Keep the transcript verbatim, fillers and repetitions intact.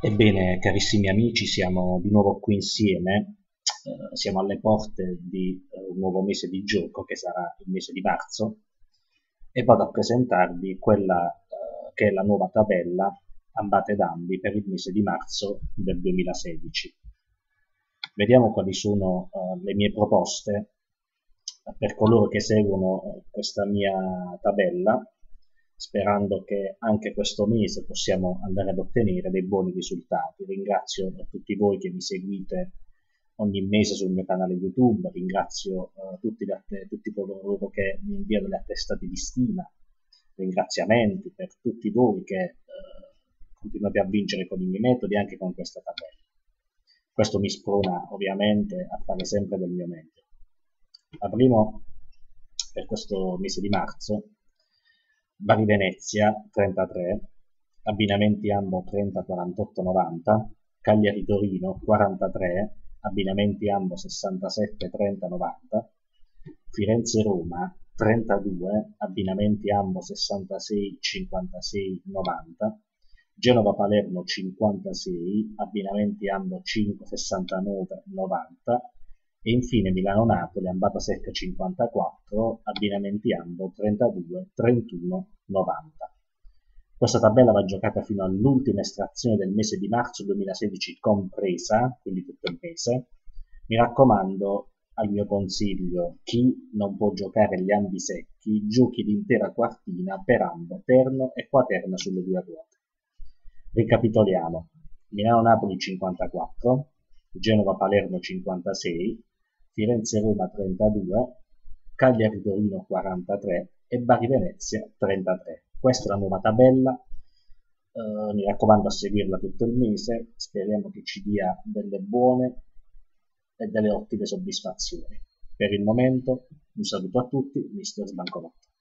Ebbene, carissimi amici, siamo di nuovo qui insieme, eh, siamo alle porte di eh, un nuovo mese di gioco che sarà il mese di marzo e vado a presentarvi quella eh, che è la nuova tabella Ambate Dambi per il mese di marzo del duemilasedici. Vediamo quali sono eh, le mie proposte per coloro che seguono eh, questa mia tabella, sperando che anche questo mese possiamo andare ad ottenere dei buoni risultati. Ringrazio tutti voi che mi seguite ogni mese sul mio canale YouTube, ringrazio eh, tutti, le, tutti coloro che mi inviano le attestati di stima, ringraziamenti per tutti voi che eh, continuate a vincere con i miei metodi anche con questa tabella. Questo mi sprona ovviamente a fare sempre del mio meglio. Avremo per questo mese di marzo Bari Venezia trentatré, abbinamenti Ambo trenta quarantotto novanta, Cagliari Torino quarantatré, abbinamenti Ambo sessantasette trenta novanta, Firenze Roma trentadue, abbinamenti Ambo sessantasei cinquantasei novanta, Genova Palermo cinquantasei, abbinamenti Ambo cinque sessantanove novanta e infine Milano-Napoli, ambata secca cinquantaquattro, abbinamenti Ambo trentadue trentuno novanta. Questa tabella va giocata fino all'ultima estrazione del mese di marzo duemilasedici compresa, quindi tutto il mese. Mi raccomando, al mio consiglio, chi non può giocare gli ambi secchi, giochi l'intera quartina per ambo terno e quaterna sulle due ruote. Ricapitoliamo: Milano-Napoli cinquantaquattro, Genova-Palermo cinquantasei, Firenze-Roma trentadue, Cagliari-Torino quarantatré e Bari-Venezia trentatré. Questa è la nuova tabella, eh, mi raccomando a seguirla tutto il mese, speriamo che ci dia delle buone e delle ottime soddisfazioni. Per il momento un saluto a tutti, mister Sbancolotto.